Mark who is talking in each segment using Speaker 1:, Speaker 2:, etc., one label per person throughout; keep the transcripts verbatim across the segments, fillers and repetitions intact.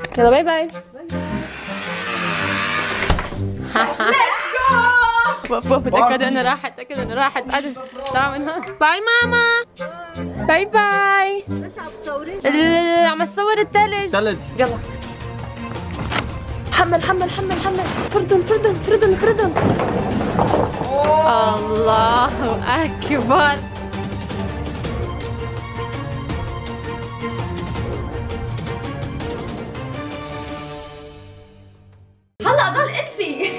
Speaker 1: يلا باي باي. وقف وقف اتأكد انه راحت، اتأكد انه راحت. بعد طلع من هون. باي ماما. باي باي.
Speaker 2: ليش عم تصوري؟
Speaker 1: عم تصور الثلج.
Speaker 3: ثلج.
Speaker 1: يلا حمل حمل حمل حمل. فردن فردن فردن فردن. الله اكبر.
Speaker 2: هلا ضل اطفي.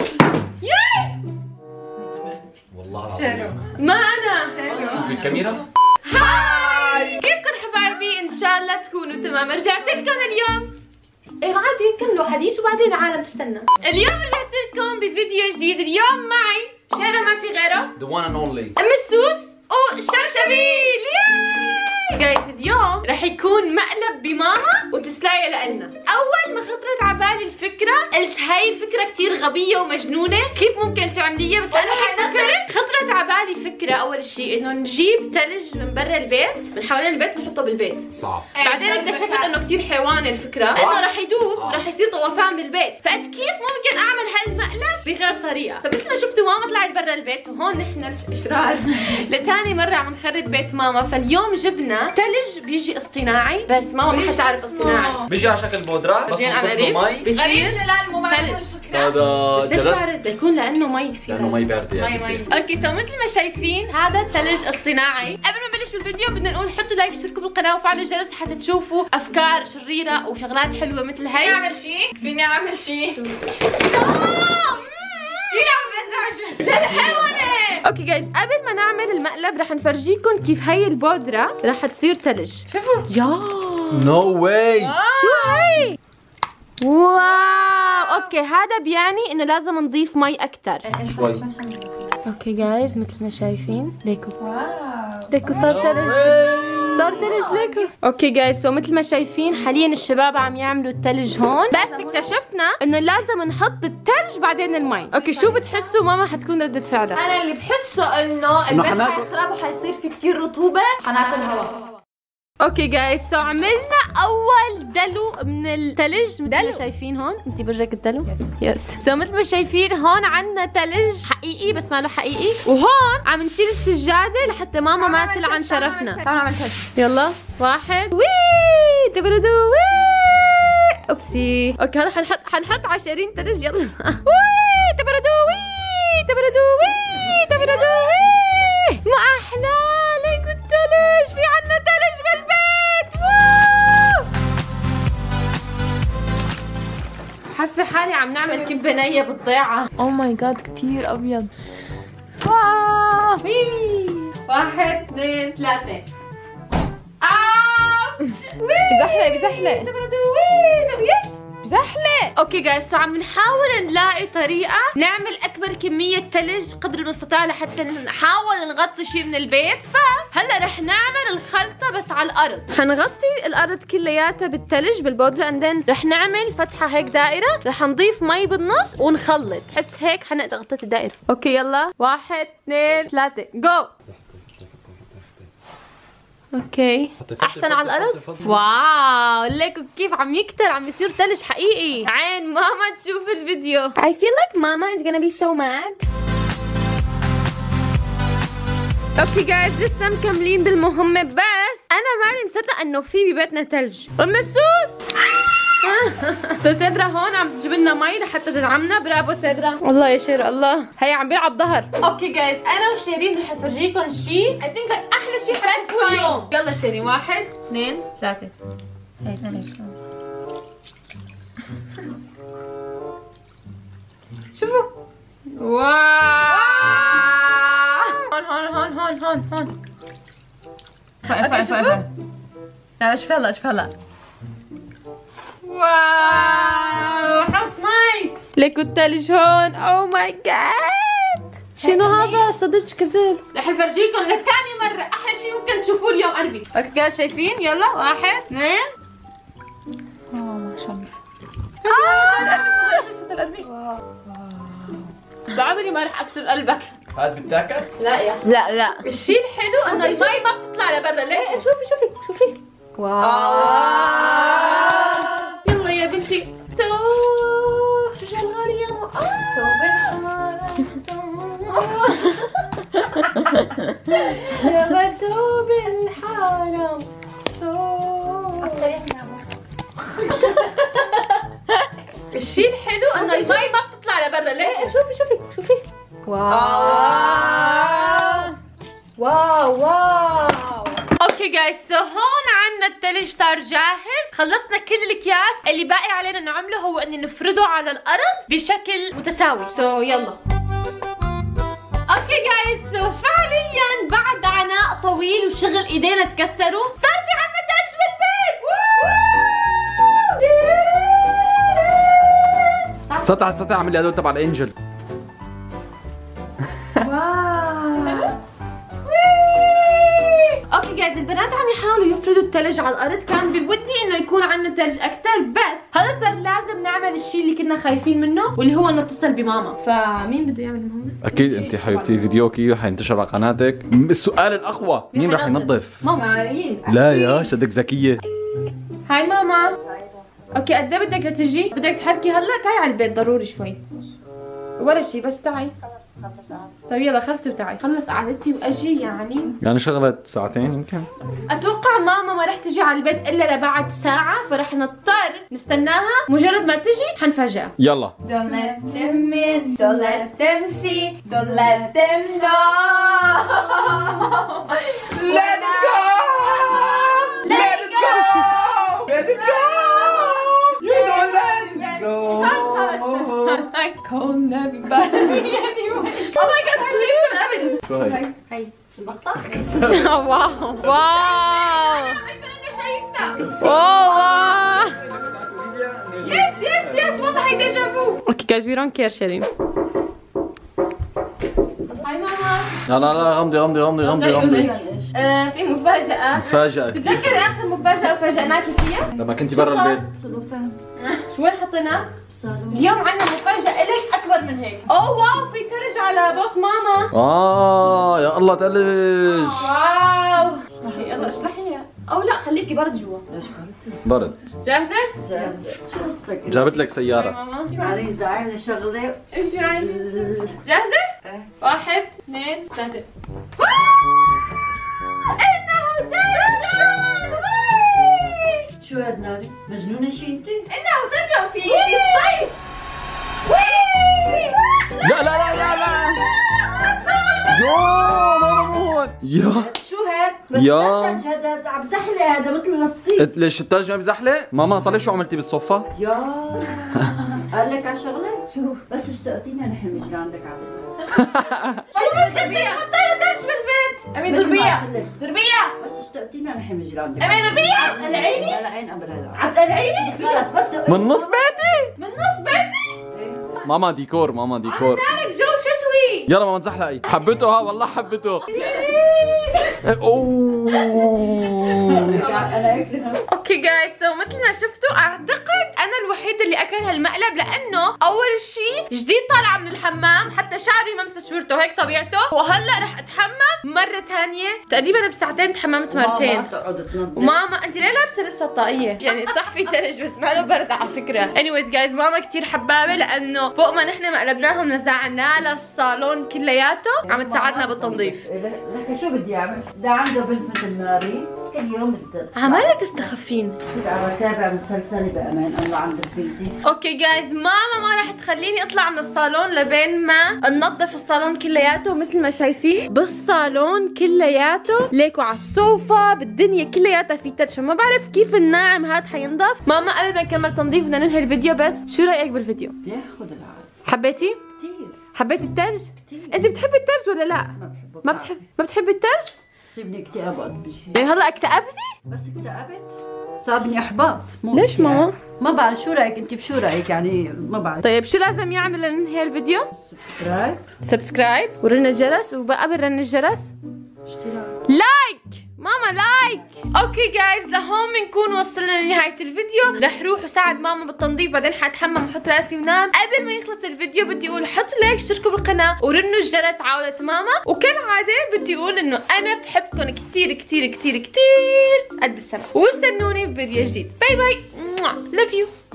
Speaker 3: والله العظيم
Speaker 1: ما انا
Speaker 3: في الكاميرا.
Speaker 1: هاي كيفكم حبايبي؟ ان شاء الله تكونوا تمام. رجعت لكم اليوم. ايه عادي نكملوا حديث وبعدين العالم تستنى. اليوم رجعت لكم بفيديو جديد. اليوم معي شهرة ما في غيره،
Speaker 3: The one and only
Speaker 1: ام السوس وشرشبيل. جايز اليوم رح يكون مقلب بماما وتسلاية لنا. اول ما خطرت على بالي الفكره قلت هاي الفكره كثير غبيه ومجنونه، كيف ممكن تعمليها؟ بس انا فكرت خطرت على بالي فكره. اول شيء انه نجيب ثلج من برا البيت، من حوالين البيت بنحطه بالبيت.
Speaker 3: صعب.
Speaker 1: بعدين اكتشفت انه كثير حيوان الفكره، انه رح يدوب ورح يصير طوفان بالبيت. فقلت كيف ممكن اعمل هالمقلب بغير طريقه؟ فمثل ما شفتوا ماما طلعت برا البيت وهون نحن الاشرار لثاني مره عم نخرب بيت ماما. فاليوم جبنا ثلج بيجي اصطناعي، بس ماما ما حتعرف اصطناعي.
Speaker 3: بيجي على شكل بودرة بس
Speaker 1: عن قريب
Speaker 3: مي.
Speaker 1: بصير
Speaker 2: جلال مو
Speaker 1: ثلج.
Speaker 3: هذا
Speaker 1: ليش
Speaker 3: جلد
Speaker 1: بارد؟ يكون لانه مي فيه.
Speaker 3: لانه مي باردة يعني.
Speaker 2: مي مي.
Speaker 1: اوكي سو مثل ما شايفين هذا الثلج اصطناعي. قبل ما نبلش بالفيديو بدنا نقول حطوا لايك، اشتركوا بالقناه وفعلوا الجرس حتى تشوفوا افكار شريره وشغلات حلوه مثل هي.
Speaker 2: فيني اعمل شيء؟ فيني اعمل شيء؟ فيني اعمل بنزعج.
Speaker 1: لا الحيوانة. اوكي جايز قبل ما نعمل المقلب رح نفرجيكم كيف هي البودرة رح تصير ثلج. شوفوا يا
Speaker 3: نو واي.
Speaker 1: شو هي؟ واو. اوكي هذا بيعني انه لازم نضيف مي اكثر
Speaker 3: شوي.
Speaker 1: اوكي جايز مثل ما شايفين ليكو
Speaker 2: واو.
Speaker 1: ليكو صار ثلج، صار ثلج ليكو. اوكي جايز سو مثل ما شايفين حاليا الشباب عم يعملوا الثلج هون، بس اكتشفنا انه لازم نحط الثلج بعدين المي. اوكي شو بتحسوا ماما حتكون ردة فعلها؟
Speaker 2: انا اللي بحسه انه البيت
Speaker 3: حناكل.
Speaker 2: حيخرب وحيصير في كثير رطوبه، حناكل هواء.
Speaker 1: اوكي جايز سو عملنا اول دلو من الثلج مثل ما شايفين هون. انت برجك الدلو؟ يس. سو مثل ما شايفين هون عندنا ثلج حقيقي بس ما له حقيقي، وهون عم نشيل السجاده لحتى ماما ما تلعن شرفنا.
Speaker 2: تعالوا نعمل تلج.
Speaker 1: يلا واحد وي تبردوا وي. اوبسي. اوكي هلا حنحط حنحط عشرين ثلج. يلا وي تبردوا وي تبردوا وي تبردوا وي. ما احلى ليكو الثلج. في عنا ثلج بالبيت. واو. حاسه حالي عم نعمل كبه نيه بالضيعه. او ماي جاد كثير ابيض. واو. واحد اثنين ثلاثه.
Speaker 2: بزحلق بزحلق بزحلق.
Speaker 1: اوكي جايز سو عم نحاول نلاقي طريقه نعمل اكبر كميه ثلج قدر المستطاع لحتى نحاول نغطي شيء من البيت. فهلا رح نعمل الخلطه بس على الارض. حنغطي الارض كلياتها بالثلج بالبودره اندن رح نعمل فتحه هيك دائره، رح نضيف مي بالنص ونخلط. بحس هيك حنقدر غطيت الدائره. اوكي يلا واحد اثنين ثلاثه جو. اوكي احسن على الارض. واو ليكو كيف عم يكتر، عم يصير ثلج حقيقي. عين ماما تشوف الفيديو. I feel like mama is gonna be so mad. اوكي جايز لسه مكملين بالمهمة، بس انا ماني مصدقة انه في ببيتنا ثلج. ام السوس سو سيدرا هون عم تجيب لنا مي لحتى تدعمنا. برافو سيدرا. الله يا شير الله. هي عم بيلعب ظهر. اوكي جايز انا وشيرين رح افرجيكم شيء I think احلى شيء حتشوفوه اليوم. يلا شيرين واحد اثنين ثلاثة. شوفوا واو. هون هون هون هون هون هون.
Speaker 2: اوكي شوفوا. لا شوف هلا شوف هلا.
Speaker 1: واو حط مي. ليكو الثلج هون. او ماي جاد شنو هذا؟ صدق كذب. رح نفرجيكم لثاني مرة احلى شيء ممكن تشوفوه اليوم قربي. اوكي جايز شايفين؟ يلا واحد اثنين.
Speaker 2: اه ما شاء الله.
Speaker 1: اه قربي. بعمري ما رح اكسر قلبك.
Speaker 3: هاد بتاكل؟
Speaker 1: لا يا
Speaker 2: لا لا
Speaker 1: الشيء الحلو انه المي ما بتطلع لبرا. ليه؟ شوفي شوفي شوفي.
Speaker 2: واو.
Speaker 1: يلا يا واو واو واو. اوكي جايز، سو هون عندنا الثلج صار جاهز. خلصنا كل الاكياس، اللي باقي علينا نعمله هو اني نفرده على الارض بشكل متساوي. سو so, يلا. اوكي جايز، سو فعليا بعد عناء طويل وشغل ايدينا تكسروا صار في عندنا ثلج بالبيت.
Speaker 3: سطع سطع اعمل لي هدول تبع الانجل.
Speaker 1: واو. اوكي جايز، البنات عم يحاولوا يفردوا الثلج على الارض. كان بودي انه يكون عندنا ثلج اكثر، بس هلا صار لازم نعمل الشيء اللي كنا خايفين منه، واللي هو نتصل بماما. فمين بده يعمل هون؟
Speaker 3: اكيد انت حبيبتي، فيديوكي حينتشر على قناتك. السؤال الاقوى، مين رح ينظف؟
Speaker 1: ماما.
Speaker 3: لا يا شدك ذكيه.
Speaker 1: هاي ماما. اوكي، قد ايه بدك لتجي؟ بدك تحركي هلا؟ تعي على البيت ضروري شوي. ولا شيء، بس تعي. طيب يلا خلصي وتعي. خلص قعدتي واجي يعني.
Speaker 3: يعني شغلت ساعتين يمكن.
Speaker 1: اتوقع ماما ما رح تجي على البيت الا لبعد ساعة، فرح نضطر نستناها. مجرد ما تجي حنفاجئها.
Speaker 3: يلا.
Speaker 2: Don't let them in, don't let them see, don't let them know.
Speaker 3: Let it go! Let it go! Let it go! You don't let it go!
Speaker 1: I call everybody anyway. Oh my god، هاي شايفتها من قبل.
Speaker 3: شو هي؟
Speaker 1: هاي
Speaker 2: المقطع.
Speaker 1: واو واو. انا شايفتها. واو. يس يس يس، والله هي ديجا فو. اوكي جايز، وي دونت كير شيرين. هاي ماما.
Speaker 3: لا لا لا، غمضي غمضي غمضي غمضي غمضي.
Speaker 1: آه، في مفاجأة.
Speaker 3: مفاجأة.
Speaker 1: بتذكري آخر مفاجأة فاجأناكي فيها؟
Speaker 3: لما كنتي برا البيت.
Speaker 1: شو وين حطيناه؟ اليوم عندنا مفاجأة إلك أكبر من هيك. أوه واو، في ثلج على بوت ماما.
Speaker 3: آه يا الله ثلج.
Speaker 1: واو. اشلحي يلا اشلحيها. أو لا، خليكي برد جوا.
Speaker 4: ليش برد؟
Speaker 3: برد.
Speaker 1: جاهزة؟
Speaker 4: جاهزة. شو قصتك؟
Speaker 3: جابت لك
Speaker 1: هاي
Speaker 3: سيارة.
Speaker 1: ماما.
Speaker 4: عريزة عاملة شغلة.
Speaker 1: ايش يعني؟ جاهزة؟ واحد اثنين ثلاثة. إنه ثلج!
Speaker 4: شو هاد ناري؟ مجنونة شي انتي؟
Speaker 1: إنه ثلج في في الصيف.
Speaker 3: لا لا لا لا لا. يا ماما مو هون. يا
Speaker 4: شو هاد؟ بس
Speaker 3: يا.
Speaker 4: لا ثلج، هذا عم زحلة، هذا مثل النصيب.
Speaker 3: ليش الثلج ما بزحلق؟ ماما طلع شو عملتي بالصفة؟
Speaker 4: يا قال لك على شغلة؟ شو؟ بس اشتقتينا نحن نجي عندك على
Speaker 1: شو مشكلتي؟ حطينا ثلج بالبيت. أمي ضربيها ضربيها.
Speaker 4: بس اشتقتينا نحن نجي عندك.
Speaker 1: أمي ضربيها. تقلعيني؟
Speaker 4: العين قبل هلا.
Speaker 1: عم تقلعيني؟
Speaker 4: خلص بس
Speaker 3: من نص بيتي؟
Speaker 1: من نص بيتي؟
Speaker 3: ماما ديكور، ماما ديكور.
Speaker 1: عندك جو شتوي.
Speaker 3: يلا ماما تزحلقي. حبيته ها، والله حبيته. اوه.
Speaker 4: انا اكلها.
Speaker 1: اوكي جايز، سو مثل ما شفتوا اعتقد انا الوحيده اللي اكل هالمقلب، لانه اول شيء جديد طالعه من الحمام، حتى شعري ما مسشورته، هيك طبيعته. وهلا رح اتحمم مره ثانيه. تقريبا بساعتين تحممت مرتين. وماما انت ليه لابسه لسه الطاقيه؟ يعني صح في ثلج بس ما له برد على فكره. anyways جايز، ماما كثير حبابه، لانه فوق ما نحن مقلبناهم نزعناه للصالون كلياته، عم تساعدنا بالتنظيف.
Speaker 4: لك شو بدي اعمل؟ ده عنده بنت مثل ناري كل يوم بدي
Speaker 1: عمالك تستخفين.
Speaker 4: كنت عم اتابع مسلسلي بامان الله عند بنتي.
Speaker 1: اوكي جايز، ماما ما راح تخليني اطلع من الصالون لبين ما ننظف الصالون كلياته. مثل ما شايفين بالصالون كلياته، ليكوا على السوفا بالدنيا كلياتها في ثلج. ما بعرف كيف الناعم هاد حينضف. ماما قبل ما نكمل تنظيف بدنا ننهي الفيديو، بس شو رايك بالفيديو؟
Speaker 4: بياخذ العقل
Speaker 1: حبيتي؟
Speaker 4: كثير.
Speaker 1: حبيتي الثلج؟
Speaker 4: كثير.
Speaker 1: انت بتحبي الثلج ولا لا؟
Speaker 4: ما بحبه.
Speaker 1: ما بتحبي ما بتحبي الثلج؟
Speaker 4: بصيبني اكتئاب وقت بشي.
Speaker 1: يعني هلا اكتئبتي؟
Speaker 4: بس اكتئبت صابني احباط.
Speaker 1: ليش
Speaker 4: اكتئاب.
Speaker 1: ماما؟
Speaker 4: ما بعرف شو رايك انت، بشو رايك يعني؟ ما بعرف.
Speaker 1: طيب شو لازم يعمل لننهي الفيديو؟
Speaker 4: سبسكرايب،
Speaker 1: سبسكرايب ورن الجرس، وقبل رن الجرس
Speaker 4: اشتراك،
Speaker 1: لايك. ماما لايك. اوكي جايز، لهون بنكون وصلنا لنهايه الفيديو. رح روح وساعد ماما بالتنظيف، بعدين حاتحمم وحط راسي ونام. قبل ما يخلص الفيديو بدي اقول حطوا لايك، اشتركوا بالقناه، ورنوا الجرس عاولة ماما. وكالعاده بدي اقول انه انا بحبكم كثير كثير كثير كثير قد السما. واستنوني بفيديو جديد. باي باي. لاف يو.